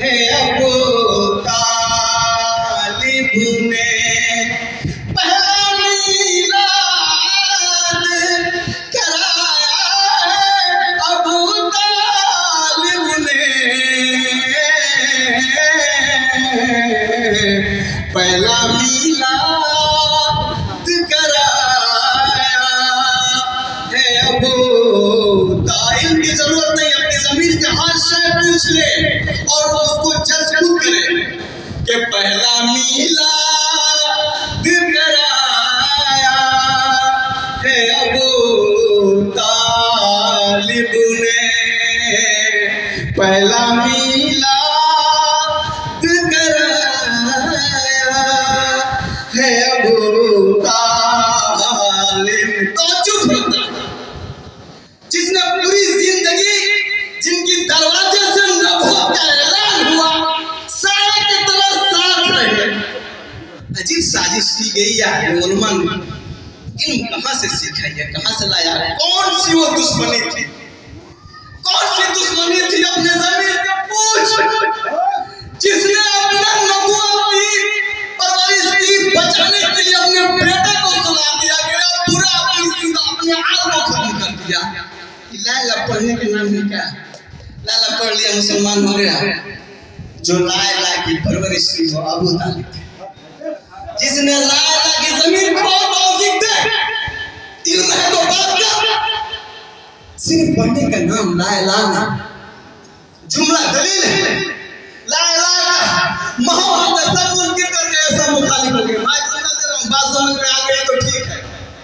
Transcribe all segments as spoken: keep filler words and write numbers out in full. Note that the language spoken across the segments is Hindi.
है अबू तालिब ने पहला मीलाद कराया अबू तालिब ने पहला मीलाद कराया है अबू तालिब की जरूरत नहीं, अपनी जमीन से हाथ से पूछ ले और उसको जज खुद करे कि पहला मीलाद कराया है अबू तालिब ने पहला मीलाद कराया है अबू तालिब। तो चुप होता जिसने पूरी जिंदगी जिनकी दरवाजे से नबूवत का ऐलान हुआ साए की तरह साथ रहे। अजीब साजिश की गई है उलमा ने, इल्म कहां से सीखा है, कहां से लाया, कौन सी वो दुश्मनी थी, कौन सी दुश्मनी थी अपने जमीन से पूछ, जिसने अपना नबूवत की परवरिश की बचाने के लिए अपने बेटे को सुला दिया गया, पूरा अपनी अपने आप को खत्म कर दिया। लाला पढ़ने के नाम में क्या, लाला पढ़ लिया मुसलमान हो गया। जो लाला की परवरिश की वो अबू तालिब थे, जिसने लाला की जमीन को तौफीक दे, इल्म है तो बात कर, सिर्फ पढ़ने का नाम लाला ना, जुमला दलील है लाला का। मोहम्मद ने सब मुनकिर करके ऐसा मुखालिफ हो गया। मैं जुमला दे रहा हूं, बात समझ में आ गई तो ठीक है।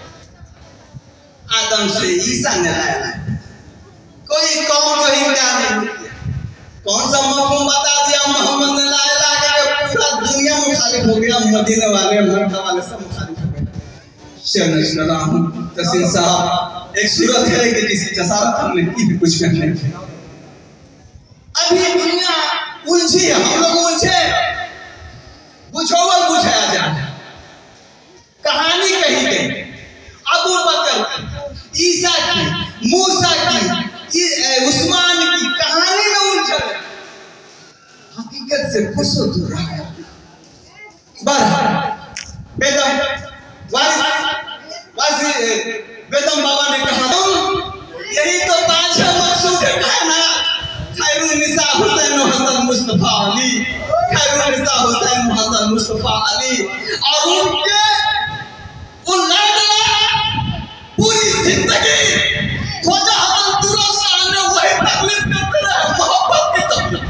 आदम से ईसा ने लाया, कोई कौम को इनकार नहीं किया। कौन सा मफहूम बता दिया मोहम्मद ने ला इलाहा के, पूरा दुनिया मुखालिफ हो गया, मदीने वाले मक्का वाले सब मुखालिफ हो गए। शर्म तहसीन साहब, एक सूरत है कि किसी जसारत हमने की भी कुछ कहने की। अभी दुनिया उलझी है, हम लोग उलझे, बुझोवल बुझाया जाए, कहानी कही गई अबू बकर ईसा की, मूसा की, उस्मान की कहानी में उलझे, हकीकत से खुशो दूर रहा। बहरहाल बेदम वारिस वासी बेदम बाबा ने कहा, यही तो पांच मकसूद है कायनात, खैरुन निसा हुसैन हसन मुस्तफा अली, खैरुन निसा हुसैन हसन मुस्तफा अली। और उनके उन लाडला पूरी जिंदगी खोजा हसन तुरंत सामने वही तकलीफ करते रहे, मोहब्बत की तकलीफ।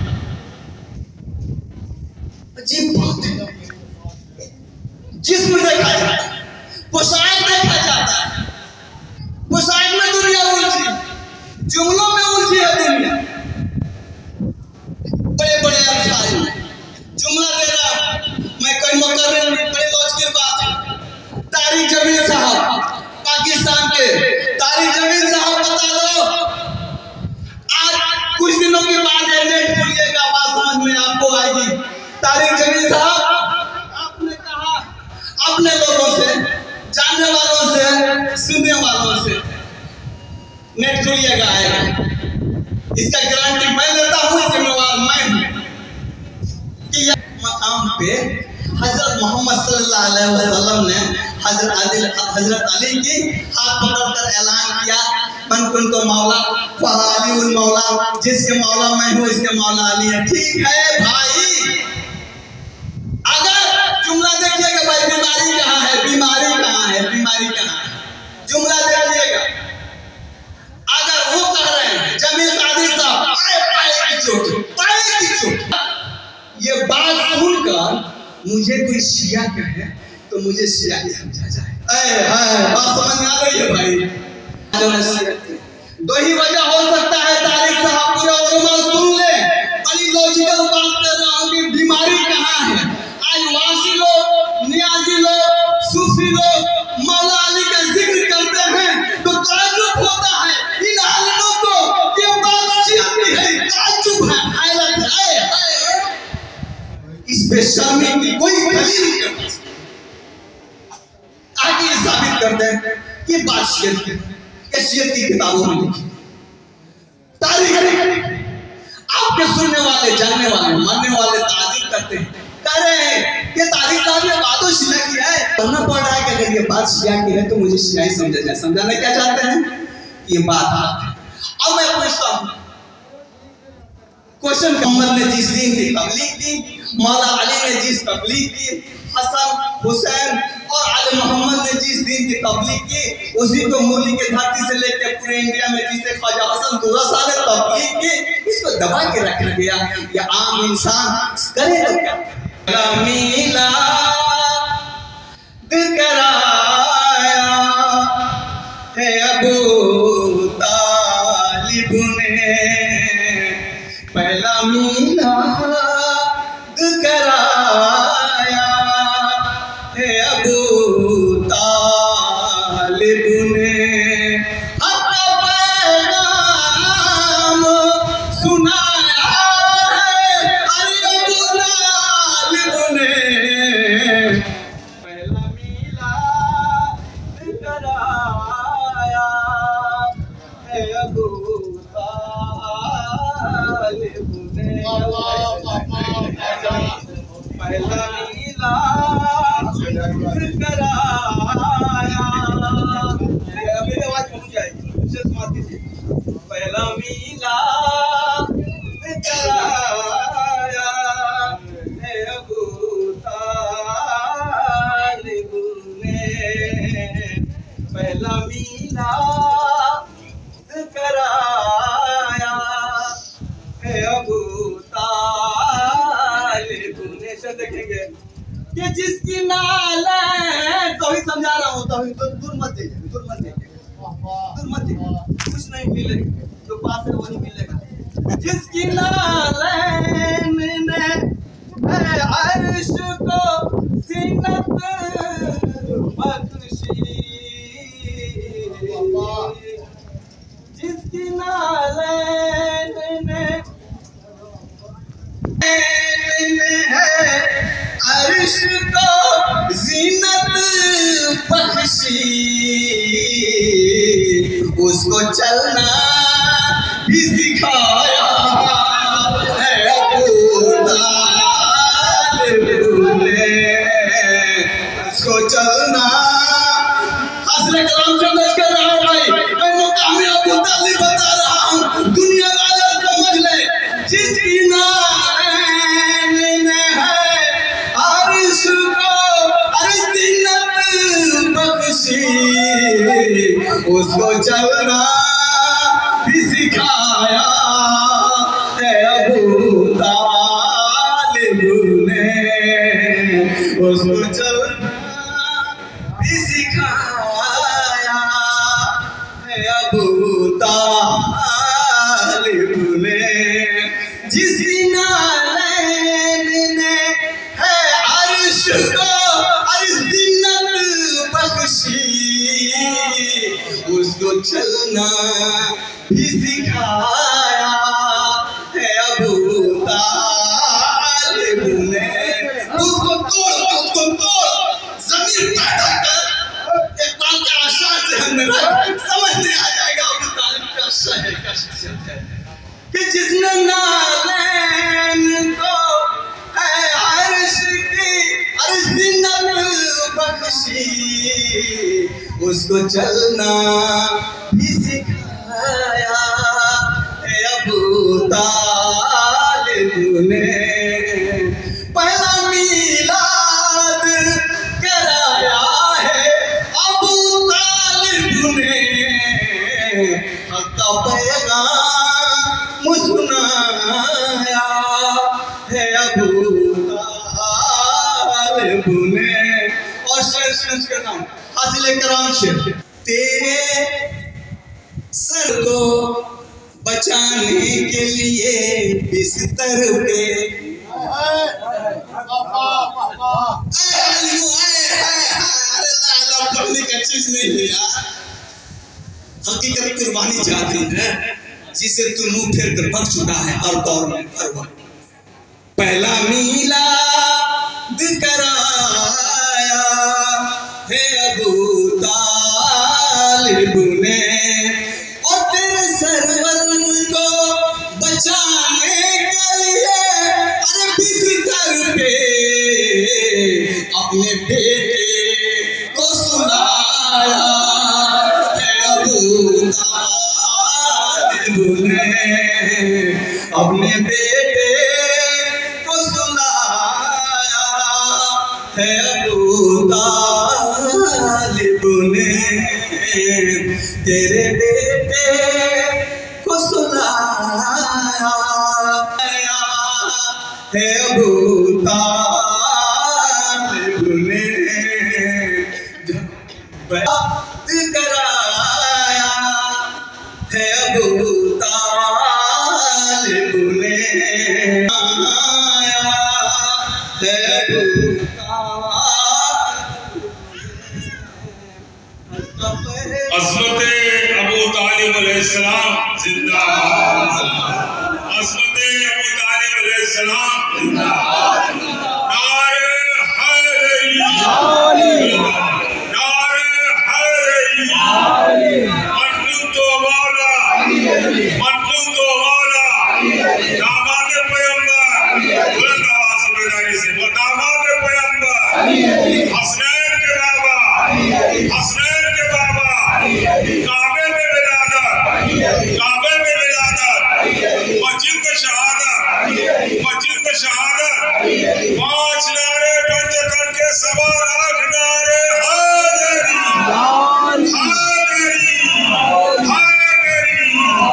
अजीब बात है, जिस्म देखा जाता है, पोशाक देखा जाता है, पोशाक में दुनिया उलझी, जुमलों में उलझी है दुनिया। बड़े बड़े अल्फाज में जुमला दे रहा हूं मैं, कोई मुकर्रिर बड़ी लॉजिकल बात है। तारिक जमील साहब पाकिस्तान के, तारिक जमील साहब बता दो, आज कुछ दिनों के बाद नेट खुलिएगा, बात समझ में आपको आएगी। तारिक जमील साहब, आपने कहा अपने लोगों से, जानने वालों से, सुनने वालों से, नेट खुलिएगा आएगा, इसका गारंटी मैं लेता हूँ, जिम्मेवार मैं हूँ कि यह मकाम पे हजरत मोहम्मद सल्लल्लाहु अलैहि वसल्लम ने हजरत अली हजरत अली की हाथ पकड़कर ऐलान किया, मन कुन तो मौला फअली उल मौला, जिसके मौला मैं हूँ इसके मौला अली है। ठीक है भाई, अगर जुमला देखिएगा भाई, बीमारी कहाँ है, बीमारी कहाँ है, बीमारी कहाँ है, जुमला देखिएगा। अगर वो कह रहे हैं जमील कादिर साहब पाए पाए की चोट, पाए की चोट, ये बात सुनकर मुझे कोई शिया कहे तो मुझे शिया ही समझा जाए। ऐ हाय, बात समझ में आ रही है भाई। दो ही वजह हो सकता है, तारिक साहब पूरा उलमा सुन ले, बड़ी लॉजिकल बात कर रहा हूँ कि बीमारी कहाँ है। आज वासी लोग, नियाजी लोग, सूफी लोग मौला अली का जिक्र करते हैं तो ताज्जुब होता है इन आलिमों को, ये बात शिया की है, ताज्जुब है, हैरत है। इस बेशर्मी की कोई दलील नहीं, आगे साबित कर दे कि बात शियत की, शियत की किताबों में लिखी तारीख। अब आपके सुनने वाले, जानने वाले, मानने वाले तारीफ करते हैं, कह रहे हैं ये तारीफ साहब ये बात तो शिया की है। कहना पड़ रहा है कि अगर ये बात शिया की है तो मुझे शिया ही समझा जाए। समझाना क्या चाहते हैं कि ये बात है। अब मैं पूछता हूँ क्वेश्चन, मोहम्मद ने जिस दिन की तबलीग की, मौला अली ने जिस तबलीग की, हसन हुसैन और आले मोहम्मद ने जिस दिन की तबलीग की, उसी को मुरली के धरती से लेकर पूरे इंडिया में जिसे ख्वाजा हसन दुर्रा ने तबलीग की, इसको दबा के रखा गया। या आम इंसान करे तो क्या? मिलाद कराया है अबू तालिब ने, पहला मिलाद कराया है अबू तालिब ने, अपना पैगाम सुनाया है अरे अबू तालिब ने, पहला मिलाद कराया है अबू पहला मिलाद कराया, मेरी आवाज पहुंच जाएगी, पहला मिलाद कराया है अबू तालिब ने, पहला मिलाद कराया है अबू देखेंगे कि जिसकी नाले, तो ही समझा रहा हूँ, तो ही तो दूर मत जाइए, दूर मत जाइए, दूर मत जाइए, कुछ नहीं मिलेगा, जो पास है वही मिलेगा। जिसकी नाले ने अर्श को ज़ीनत बख्शी, जिसकी नाले ने अर्श को ज़ीनत बख्शी, उसको चलना भी सिखाया है अबू तालिब ने, उसको चलना हज़रत कलाम से दर्ज कर रहा हूँ भाई, मैं मुकामी अबू तालिब बता रहा हूँ, दुनिया वाले समझ ले। जिसकी उसको चलना भी सिखाया है अबू तालिब ने, उसको चलना भी सिखाया है अबू तालिब ने, जिसकी नालैन ने है अर्श को उसको चलना भी सिखाया है अबू तालिब ने, उसको तोड़ उसको तोड़ जमीन पैदा कर, एक बात का आशा से हमने समझ में आ जाएगा अबू तालिब का शहर का शख्सियत है कि जिसने नालैन को है अर्श की अर्ज़िनत बख्शी, उसको चलना भी सिखाया है अबू तालिब ने, पहला मिलाद कराया है अबू तालिब ने, हक़ का पैगाम सुनाया है अबू तालिब ने। और शेर का नाम हासिल कराम शेर, तेरे सर को बचाने के लिए बिस्तर पे पढ़ने का चीज नहीं है यार, हकीकत कुर्बानी चाहती है जिसे तू मुंह फेर कर भग चुका है हर दौर में हर वक्त। पहला मिलाद कराया है अबू तालिब ने, और तेरे सरवर को बचाने अपने बेटे को सुनाया है अबू तालिब ने, अपने बेटे को सुनाया है अबू तालिब ने, तेरे बेटे को सुनाया है अबू तालिब ने, बात कराया है अबू तालिब ने, आया है अबू अज़मत अबू तालिब अलैहिस्सलाम जिंदाबाद, अज़मत अबू तालिब अलैहिस्सलाम जिंदाबाद, नारे हैदरी, नारे हैदरी, मखलूक तो मौला, मखलूक तो मौला, दामाद पैगंबर, बुलंद आवाज़ से बेदारी से वो दामाद पैगंबर, हसनैन के बाबा, हसनैन के बाबा, काबे में विलादत, काबे में विलादत, मस्जिद में शहादत, मस्जिद में शहादत, पांच नारे पंच करके सवा लाख नारे हैदरी, हैदरी, हैदरी।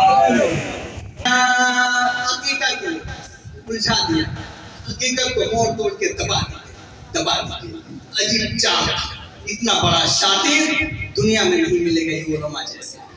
हकीकत को उलझा दिया, हकीकत को मोड़ तोड़ के दबा दिया, दबा दिया। अजीब चाल, इतना बड़ा शातिर दुनिया में नहीं मिलेगा ये उलमा जैसे।